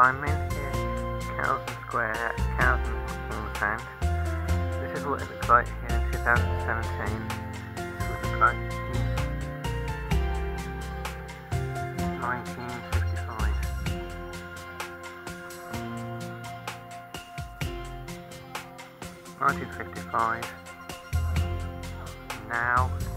I'm in here, Cawsand Square, Cawsand, Cawsand. This is what it looks like here in 2017. This is what it looks like in 1955. Now